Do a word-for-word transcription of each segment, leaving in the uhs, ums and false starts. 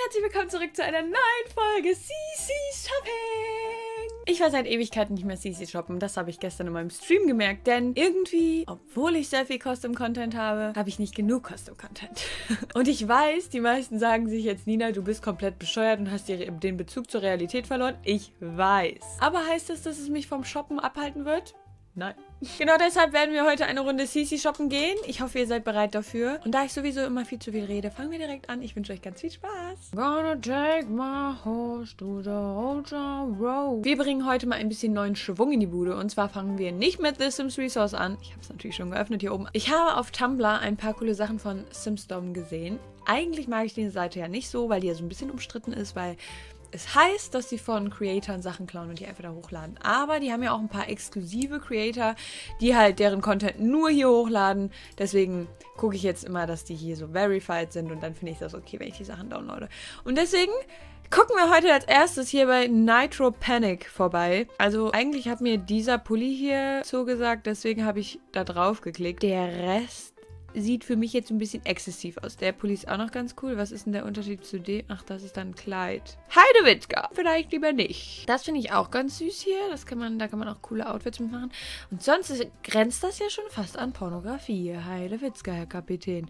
herzlich willkommen zurück zu einer neuen Folge Cici's Shopping. Ich war seit Ewigkeiten nicht mehr Cici shoppen. Das habe ich gestern in meinem Stream gemerkt, denn irgendwie, obwohl ich sehr viel Custom-Content habe, habe ich nicht genug Custom-Content. Und ich weiß, die meisten sagen sich jetzt, Nina, du bist komplett bescheuert und hast den Bezug zur Realität verloren. Ich weiß. Aber heißt das, dass es mich vom Shoppen abhalten wird? Nein. Genau deshalb werden wir heute eine Runde Cici shoppen gehen. Ich hoffe, ihr seid bereit dafür. Und da ich sowieso immer viel zu viel rede, fangen wir direkt an. Ich wünsche euch ganz viel Spaß. Gonna take my horse to the old town road. Wir bringen heute mal ein bisschen neuen Schwung in die Bude. Und zwar fangen wir nicht mit The Sims Resource an. Ich habe es natürlich schon geöffnet hier oben. Ich habe auf Tumblr ein paar coole Sachen von SimStorm gesehen. Eigentlich mag ich die Seite ja nicht so, weil die ja so ein bisschen umstritten ist, weil es heißt, dass sie von Creatoren Sachen klauen und die einfach da hochladen. Aber die haben ja auch ein paar exklusive Creator, die halt deren Content nur hier hochladen. Deswegen gucke ich jetzt immer, dass die hier so verified sind und dann finde ich das okay, wenn ich die Sachen downloade. Und deswegen gucken wir heute als erstes hier bei Nitro Panic vorbei. Also eigentlich hat mir dieser Pulli hier zugesagt, deswegen habe ich da drauf geklickt. Der Rest sieht für mich jetzt ein bisschen exzessiv aus. Der Pulli ist auch noch ganz cool. Was ist denn der Unterschied zu dem? Ach, das ist dann ein Kleid. Heidewitzka. Vielleicht lieber nicht. Das finde ich auch ganz süß hier. Das kann man, da kann man auch coole Outfits mitmachen. Und sonst ist, grenzt das ja schon fast an Pornografie. Heidewitzka, Herr Kapitän.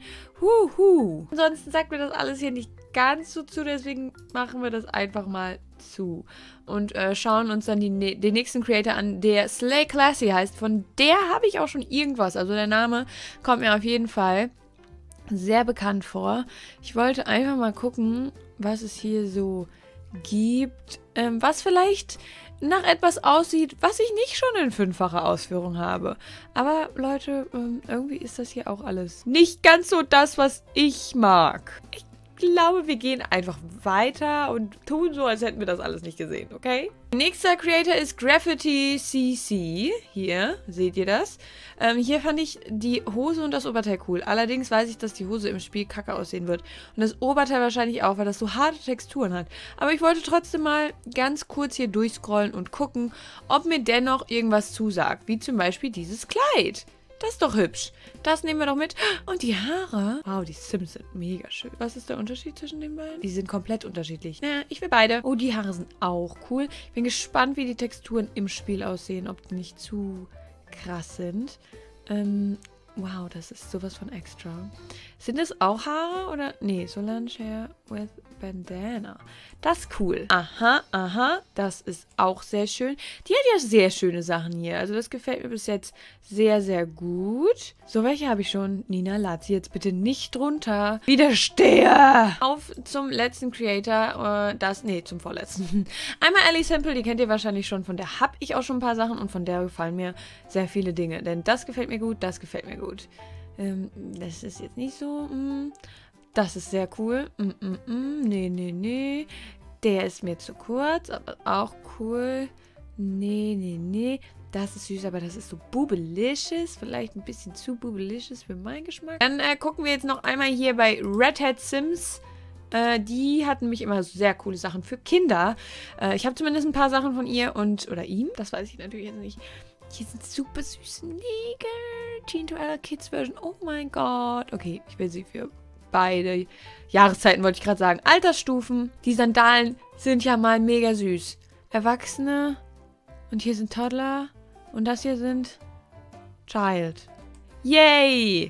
Huhu. Ansonsten sagt mir das alles hier nicht ganz so zu. Deswegen machen wir das einfach mal zu. Und äh, schauen uns dann die, den nächsten Creator an, der Slay Classy heißt. Von der habe ich auch schon irgendwas. Also der Name kommt mir auf jeden Fall sehr bekannt vor. Ich wollte einfach mal gucken, was es hier so gibt. Ähm, was vielleicht nach etwas aussieht, was ich nicht schon in fünffacher Ausführung habe. Aber Leute, ähm, irgendwie ist das hier auch alles nicht ganz so das, was ich mag. Ich glaube, wir gehen einfach weiter und tun so, als hätten wir das alles nicht gesehen, okay? Nächster Creator ist Graffiti C C. Hier, seht ihr das? Ähm, hier fand ich die Hose und das Oberteil cool. Allerdings weiß ich, dass die Hose im Spiel kacke aussehen wird. Und das Oberteil wahrscheinlich auch, weil das so harte Texturen hat. Aber ich wollte trotzdem mal ganz kurz hier durchscrollen und gucken, ob mir dennoch irgendwas zusagt. Wie zum Beispiel dieses Kleid. Das ist doch hübsch. Das nehmen wir doch mit. Und die Haare. Wow, die Sims sind mega schön. Was ist der Unterschied zwischen den beiden? Die sind komplett unterschiedlich. Naja, ich will beide. Oh, die Haare sind auch cool. Ich bin gespannt, wie die Texturen im Spiel aussehen. Ob die nicht zu krass sind. Ähm, wow, das ist sowas von extra. Sind das auch Haare oder? Nee, Solange Hair with Bandana. Das ist cool. Aha, aha. Das ist auch sehr schön. Die hat ja sehr schöne Sachen hier. Also das gefällt mir bis jetzt sehr, sehr gut. So, welche habe ich schon? Nina, lad sie jetzt bitte nicht drunter. Widersteher! Auf zum letzten Creator. Äh, das, nee, zum vorletzten. Einmal Ellie Simple, die kennt ihr wahrscheinlich schon. Von der habe ich auch schon ein paar Sachen und von der gefallen mir sehr viele Dinge. Denn das gefällt mir gut, das gefällt mir gut. Ähm, das ist jetzt nicht so, mh. Das ist sehr cool. Mm, mm, mm. Nee, nee, nee. Der ist mir zu kurz, aber auch cool. Nee, nee, nee. Das ist süß, aber das ist so bubelicious. Vielleicht ein bisschen zu bubelicious für meinen Geschmack. Dann äh, gucken wir jetzt noch einmal hier bei Red Hat Sims. Äh, die hatten mich immer sehr coole Sachen für Kinder. Äh, ich habe zumindest ein paar Sachen von ihr und, oder ihm. Das weiß ich natürlich jetzt nicht. Hier sind super süße Nägel. Teen to Adult Kids Version. Oh mein Gott. Okay, ich will sie für beide Jahreszeiten, wollte ich gerade sagen. Altersstufen. Die Sandalen sind ja mal mega süß. Erwachsene. Und hier sind Toddler. Und das hier sind Child. Yay!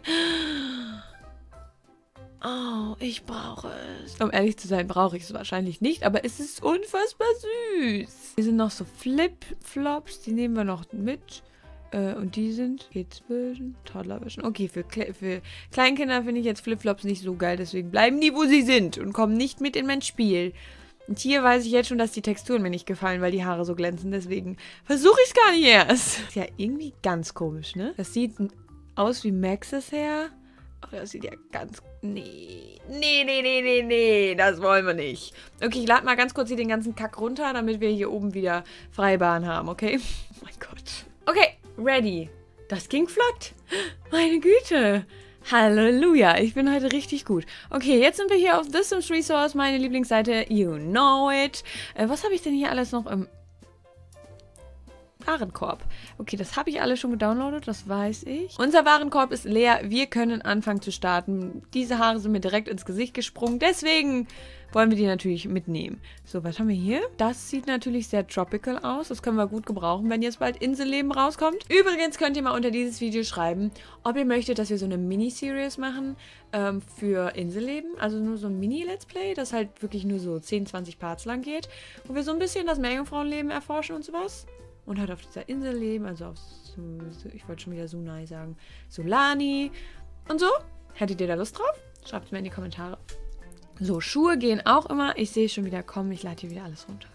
Oh, ich brauche es. Um ehrlich zu sein, brauche ich es wahrscheinlich nicht, aber es ist unfassbar süß. Hier sind noch so Flip-Flops, die nehmen wir noch mit. Äh, und die sind Kids Version, Toddler Version. Okay, für, Kle für Kleinkinder finde ich jetzt Flip-Flops nicht so geil, deswegen bleiben die, wo sie sind und kommen nicht mit in mein Spiel. Und hier weiß ich jetzt schon, dass die Texturen mir nicht gefallen, weil die Haare so glänzen, deswegen versuche ich es gar nicht erst. Ist ja irgendwie ganz komisch, ne? Das sieht aus wie Max's Hair. Aber das sieht ja ganz... Nee. Nee, nee, nee, nee, nee. Das wollen wir nicht. Okay, ich lade mal ganz kurz hier den ganzen Kack runter, damit wir hier oben wieder Freibahn haben, okay? Oh mein Gott. Okay, ready. Das ging flott. Meine Güte. Halleluja, ich bin heute richtig gut. Okay, jetzt sind wir hier auf The Sims Resource, meine Lieblingsseite. You know it. Äh, was habe ich denn hier alles noch im... Warenkorb. Okay, das habe ich alles schon gedownloadet, das weiß ich. Unser Warenkorb ist leer. Wir können anfangen zu starten. Diese Haare sind mir direkt ins Gesicht gesprungen. Deswegen wollen wir die natürlich mitnehmen. So, was haben wir hier? Das sieht natürlich sehr tropical aus. Das können wir gut gebrauchen, wenn jetzt bald Inselleben rauskommt. Übrigens könnt ihr mal unter dieses Video schreiben, ob ihr möchtet, dass wir so eine Mini-Series machen ähm, für Inselleben. Also nur so ein Mini-Let's Play, das halt wirklich nur so zehn, zwanzig Parts lang geht. Wo wir so ein bisschen das Meerjungfrauenleben erforschen und sowas. Und halt auf dieser Insel leben, also auf, ich wollte schon wieder Sunai sagen, Sulani und so. Hättet ihr da Lust drauf? Schreibt es mir in die Kommentare. So, Schuhe gehen auch immer. Ich sehe schon wieder kommen. Ich lade hier wieder alles runter.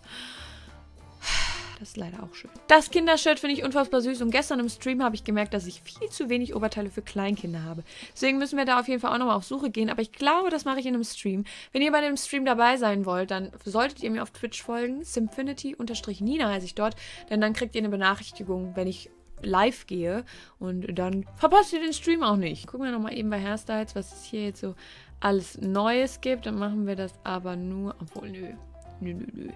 Das ist leider auch schön. Das Kindershirt finde ich unfassbar süß. Und gestern im Stream habe ich gemerkt, dass ich viel zu wenig Oberteile für Kleinkinder habe. Deswegen müssen wir da auf jeden Fall auch nochmal auf Suche gehen. Aber ich glaube, das mache ich in einem Stream. Wenn ihr bei dem Stream dabei sein wollt, dann solltet ihr mir auf Twitch folgen. Simfinity-Nina heiße ich dort. Denn dann kriegt ihr eine Benachrichtigung, wenn ich live gehe. Und dann verpasst ihr den Stream auch nicht. Gucken wir nochmal eben bei Hairstyles, was es hier jetzt so alles Neues gibt. Dann machen wir das aber nur... Obwohl, nö. Nö, nö, nö.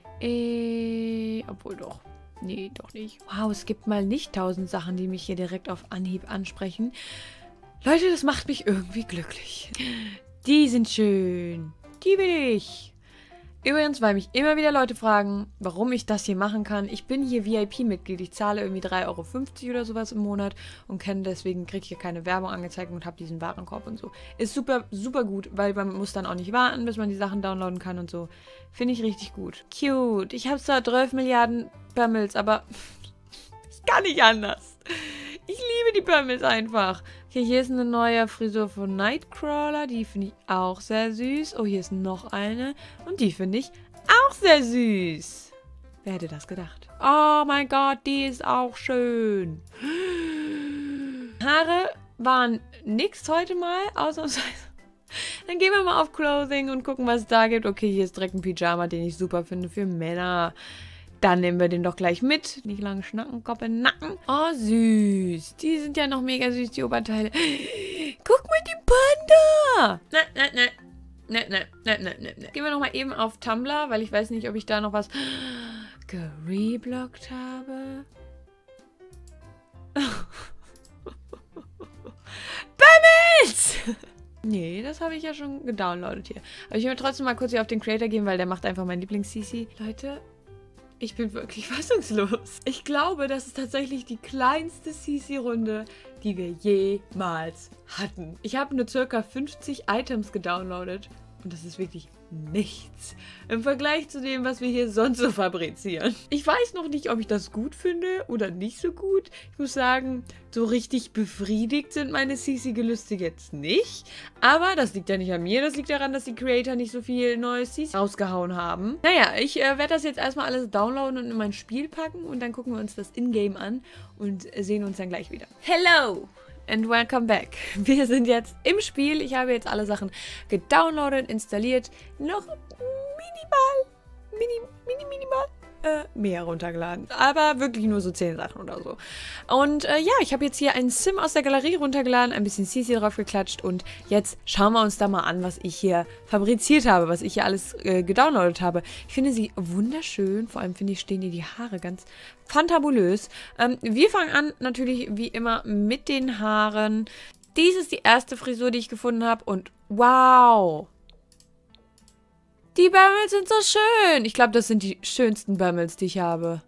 Äh, obwohl doch. Nee, doch nicht. Wow, es gibt mal nicht tausend Sachen, die mich hier direkt auf Anhieb ansprechen. Leute, das macht mich irgendwie glücklich. Die sind schön. Die will ich. Übrigens, weil mich immer wieder Leute fragen, warum ich das hier machen kann. Ich bin hier V I P-Mitglied. Ich zahle irgendwie drei Euro fünfzig oder sowas im Monat und kenne deswegen, kriege hier keine Werbung angezeigt und habe diesen Warenkorb und so. Ist super, super gut, weil man muss dann auch nicht warten, bis man die Sachen downloaden kann und so. Finde ich richtig gut. Cute. Ich habe zwar zwölf Milliarden Bömmels, aber ich kann nicht anders. Ich liebe die Bömmels einfach. Okay, hier ist eine neue Frisur von Nightcrawler. Die finde ich auch sehr süß. Oh, hier ist noch eine. Und die finde ich auch sehr süß. Wer hätte das gedacht? Oh mein Gott, die ist auch schön. Haare waren nix heute mal, ausnahmsweise. Dann gehen wir mal auf Clothing und gucken, was es da gibt. Okay, hier ist direkt ein Pyjama, den ich super finde für Männer. Dann nehmen wir den doch gleich mit. Nicht lange schnacken, Koppe, Nacken. Oh, süß. Die sind ja noch mega süß, die Oberteile. Guck mal, die Panda. Ne, ne, ne. Ne, ne, ne, ne, ne, ne. Gehen wir nochmal eben auf Tumblr, weil ich weiß nicht, ob ich da noch was gereblockt habe. Bömmels! Nee, das habe ich ja schon gedownloadet hier. Aber ich will trotzdem mal kurz hier auf den Creator gehen, weil der macht einfach mein Lieblings-C C. Leute, ich bin wirklich fassungslos. Ich glaube, das ist tatsächlich die kleinste C C-Runde, die wir jemals hatten. Ich habe nur circa fünfzig Items gedownloadet und das ist wirklich nichts im Vergleich zu dem, was wir hier sonst so fabrizieren. Ich weiß noch nicht, ob ich das gut finde oder nicht so gut. Ich muss sagen, so richtig befriedigt sind meine C C-Gelüste jetzt nicht. Aber das liegt ja nicht an mir. Das liegt daran, dass die Creator nicht so viel neues C C rausgehauen haben. Naja, ich äh, werde das jetzt erstmal alles downloaden und in mein Spiel packen. Und dann gucken wir uns das in-game an und sehen uns dann gleich wieder. Hello! And welcome back. Wir sind jetzt im Spiel. Ich habe jetzt alle Sachen gedownloadet, installiert. Noch minimal, mini, mini, minimal äh, mehr runtergeladen. Aber wirklich nur so zehn Sachen oder so. Und äh, ja, ich habe jetzt hier einen Sim aus der Galerie runtergeladen, ein bisschen C C drauf geklatscht und jetzt schauen wir uns da mal an, was ich hier fabriziert habe, was ich hier alles äh, gedownloadet habe. Ich finde sie wunderschön. Vor allem finde ich, stehen dir die Haare ganz fantabulös. Ähm, wir fangen an natürlich wie immer mit den Haaren. Dies ist die erste Frisur, die ich gefunden habe und wow! Die Bömmels sind so schön. Ich glaube, das sind die schönsten Bömmels, die ich habe.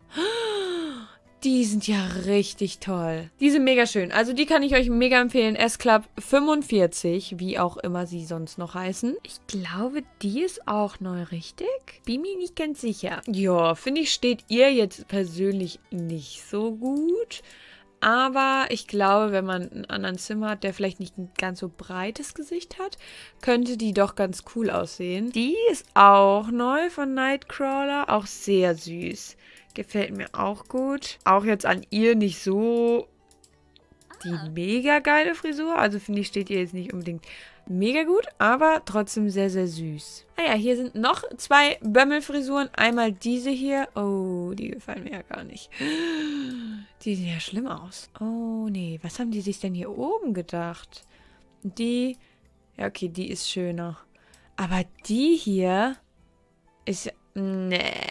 Die sind ja richtig toll. Die sind mega schön. Also die kann ich euch mega empfehlen. S-Club fünfundvierzig, wie auch immer sie sonst noch heißen. Ich glaube, die ist auch neu, richtig? Bin mir nicht ganz sicher. Ja, finde ich, steht ihr jetzt persönlich nicht so gut. Aber ich glaube, wenn man einen anderen Sim hat, der vielleicht nicht ein ganz so breites Gesicht hat, könnte die doch ganz cool aussehen. Die ist auch neu von Nightcrawler. Auch sehr süß. Gefällt mir auch gut. Auch jetzt an ihr nicht so die mega geile Frisur. Also finde ich, steht ihr jetzt nicht unbedingt mega gut, aber trotzdem sehr, sehr süß. Ah ja, hier sind noch zwei Bömmelfrisuren. Einmal diese hier. Oh, die gefallen mir ja gar nicht. Die sehen ja schlimm aus. Oh, nee. Was haben die sich denn hier oben gedacht? Die... Ja, okay, die ist schöner. Aber die hier ist... Nee.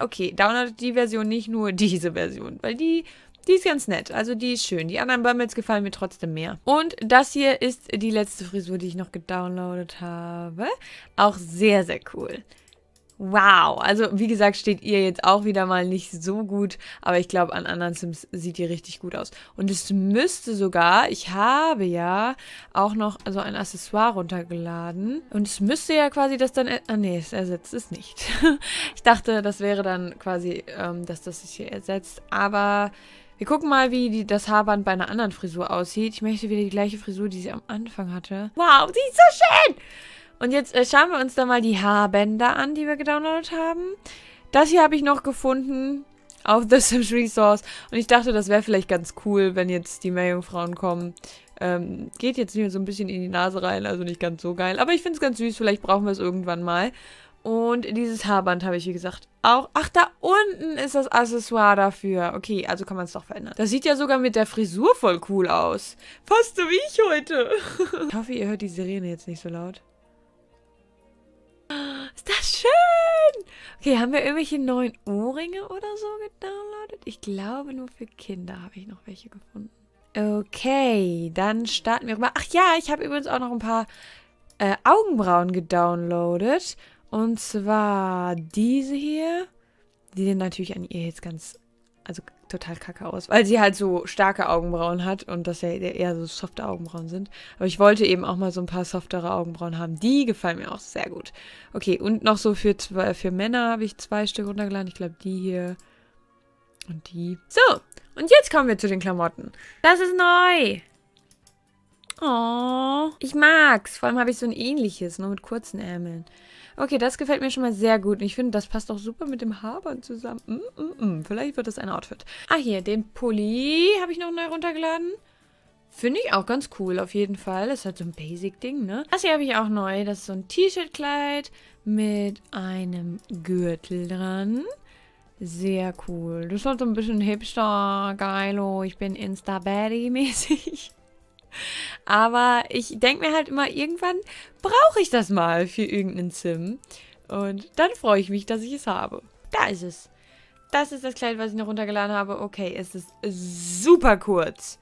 okay, downloadet die Version, nicht nur diese Version, weil die... Die ist ganz nett, also die ist schön. Die anderen Bummels gefallen mir trotzdem mehr. Und das hier ist die letzte Frisur, die ich noch gedownloadet habe. Auch sehr, sehr cool. Wow, also wie gesagt, steht ihr jetzt auch wieder mal nicht so gut, aber ich glaube, an anderen Sims sieht die richtig gut aus. Und es müsste sogar, ich habe ja auch noch so ein Accessoire runtergeladen und es müsste ja quasi das dann, ah nee, es ersetzt es nicht. Ich dachte, das wäre dann quasi, ähm, dass das sich hier ersetzt, aber... Wir gucken mal, wie die, das Haarband bei einer anderen Frisur aussieht. Ich möchte wieder die gleiche Frisur, die sie am Anfang hatte. Wow, sie ist so schön! Und jetzt äh, schauen wir uns da mal die Haarbänder an, die wir gedownloadet haben. Das hier habe ich noch gefunden auf The Sims Resource. Und ich dachte, das wäre vielleicht ganz cool, wenn jetzt die Meerjungfrauen kommen. Ähm, geht jetzt mir so ein bisschen in die Nase rein, also nicht ganz so geil. Aber ich finde es ganz süß, vielleicht brauchen wir es irgendwann mal. Und dieses Haarband habe ich, wie gesagt, auch... Ach, da unten ist das Accessoire dafür. Okay, also kann man es doch verändern. Das sieht ja sogar mit der Frisur voll cool aus. Fast so wie ich heute. Ich hoffe, ihr hört die Sirene jetzt nicht so laut. Ist das schön! Okay, haben wir irgendwelche neuen Ohrringe oder so gedownloadet? Ich glaube, nur für Kinder habe ich noch welche gefunden. Okay, dann starten wir rüber. Ach ja, ich habe übrigens auch noch ein paar äh, Augenbrauen gedownloadet. Und zwar diese hier. Die sehen natürlich an ihr jetzt ganz, also total kacke aus. Weil sie halt so starke Augenbrauen hat und das ja eher so softe Augenbrauen sind. Aber ich wollte eben auch mal so ein paar softere Augenbrauen haben. Die gefallen mir auch sehr gut. Okay, und noch so für, zwei, für Männer habe ich zwei Stück runtergeladen. Ich glaube, die hier und die. So, und jetzt kommen wir zu den Klamotten. Das ist neu. Oh, ich mag's. Vor allem habe ich so ein ähnliches, nur mit kurzen Ärmeln. Okay, das gefällt mir schon mal sehr gut. Und ich finde, das passt auch super mit dem Haarband zusammen. Mm, mm, mm. Vielleicht wird das ein Outfit. Ah, hier, den Pulli habe ich noch neu runtergeladen. Finde ich auch ganz cool, auf jeden Fall. Das ist halt so ein Basic-Ding, ne? Das hier habe ich auch neu. Das ist so ein T-Shirt-Kleid mit einem Gürtel dran. Sehr cool. Das ist halt so ein bisschen hipster, geilo. Ich bin Insta-Baddie-mäßig. Aber ich denke mir halt immer, irgendwann brauche ich das mal für irgendeinen Sim. Und dann freue ich mich, dass ich es habe. Da ist es. Das ist das Kleid, was ich noch runtergeladen habe. Okay, es ist super kurz.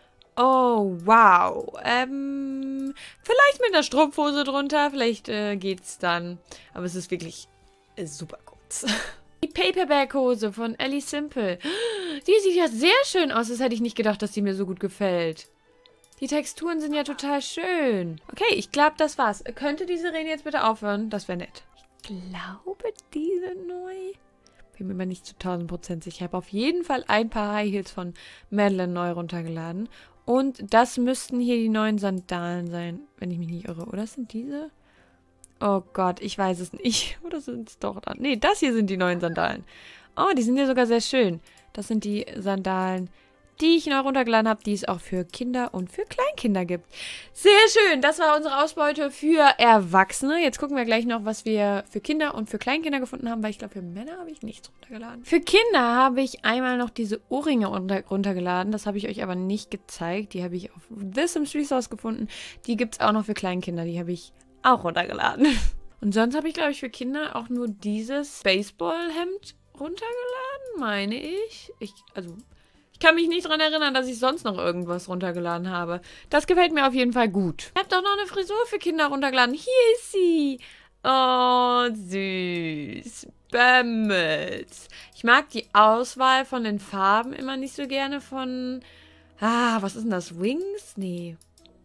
Oh, wow. Ähm, vielleicht mit einer Strumpfhose drunter. Vielleicht äh, geht's dann. Aber es ist wirklich äh, super kurz. Die Paperback-Hose von Ellie Simple. Die sieht ja sehr schön aus. Das hätte ich nicht gedacht, dass die mir so gut gefällt. Die Texturen sind ja total schön. Okay, ich glaube, das war's. Könnte die Sirene jetzt bitte aufhören? Das wäre nett. Ich glaube, die sind neu. Bin mir mal nicht zu tausend Prozent sicher. Ich habe auf jeden Fall ein paar High Heels von Madeline neu runtergeladen. Und das müssten hier die neuen Sandalen sein, wenn ich mich nicht irre. Oder sind diese? Oh Gott, ich weiß es nicht. Oder sind es doch dann? Nee, das hier sind die neuen Sandalen. Oh, die sind ja sogar sehr schön. Das sind die Sandalen, die ich noch runtergeladen habe, die es auch für Kinder und für Kleinkinder gibt. Sehr schön, das war unsere Ausbeute für Erwachsene. Jetzt gucken wir gleich noch, was wir für Kinder und für Kleinkinder gefunden haben, weil ich glaube, für Männer habe ich nichts runtergeladen. Für Kinder habe ich einmal noch diese Ohrringe runter runtergeladen. Das habe ich euch aber nicht gezeigt. Die habe ich auf The Sims Resource gefunden. Die gibt es auch noch für Kleinkinder. Die habe ich auch runtergeladen. Und sonst habe ich, glaube ich, für Kinder auch nur dieses Baseballhemd runtergeladen, meine ich. Ich, also... Ich kann mich nicht daran erinnern, dass ich sonst noch irgendwas runtergeladen habe. Das gefällt mir auf jeden Fall gut. Ich habe doch noch eine Frisur für Kinder runtergeladen. Hier ist sie. Oh, süß. Bämmels. Ich mag die Auswahl von den Farben immer nicht so gerne von... Ah, was ist denn das? Wings? Nee.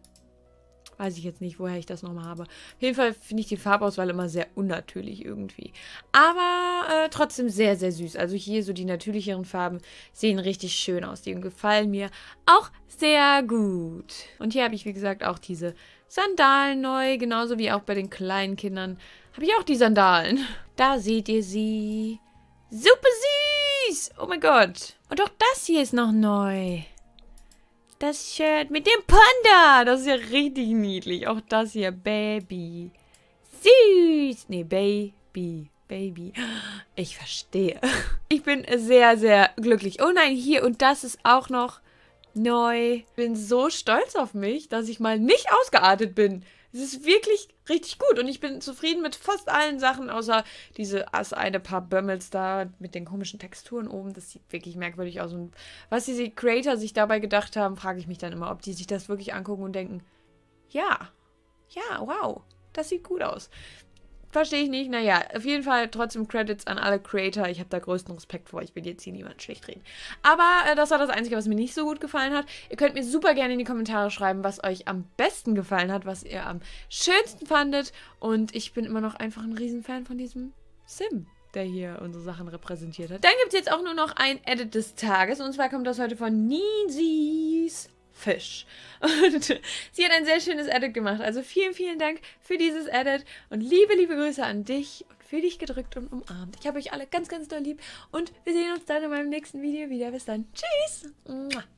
Weiß ich jetzt nicht, woher ich das nochmal habe. Auf jeden Fall finde ich die Farbauswahl immer sehr unnatürlich irgendwie. Aber äh, trotzdem sehr, sehr süß. Also hier so die natürlicheren Farben sehen richtig schön aus. Die gefallen mir auch sehr gut. Und hier habe ich, wie gesagt, auch diese Sandalen neu. Genauso wie auch bei den kleinen Kindern habe ich auch die Sandalen. Da seht ihr sie. Super süß! Oh mein Gott. Und auch das hier ist noch neu. Das Shirt mit dem Panda. Das ist ja richtig niedlich. Auch das hier. Baby. Süß. Nee, Baby. Baby. Ich verstehe. Ich bin sehr, sehr glücklich. Oh nein, hier. Und das ist auch noch neu. Ich bin so stolz auf mich, dass ich mal nicht ausgeartet bin. Es ist wirklich richtig gut und ich bin zufrieden mit fast allen Sachen, außer diese das eine paar Bömmels da mit den komischen Texturen oben. Das sieht wirklich merkwürdig aus. Und was diese Creator sich dabei gedacht haben, frage ich mich dann immer, ob die sich das wirklich angucken und denken, ja, ja, wow, das sieht gut aus. Verstehe ich nicht. Naja, auf jeden Fall trotzdem Credits an alle Creator. Ich habe da größten Respekt vor. Ich will jetzt hier niemanden schlecht reden. Aber äh, das war das Einzige, was mir nicht so gut gefallen hat. Ihr könnt mir super gerne in die Kommentare schreiben, was euch am besten gefallen hat, was ihr am schönsten fandet. Und ich bin immer noch einfach ein Riesenfan von diesem Sim, der hier unsere Sachen repräsentiert hat. Dann gibt es jetzt auch nur noch ein Edit des Tages. Und zwar kommt das heute von Nisis Fisch. Und sie hat ein sehr schönes Edit gemacht. Also vielen, vielen Dank für dieses Edit und liebe, liebe Grüße an dich und für dich gedrückt und umarmt. Ich habe euch alle ganz, ganz doll lieb und wir sehen uns dann in meinem nächsten Video wieder. Bis dann. Tschüss.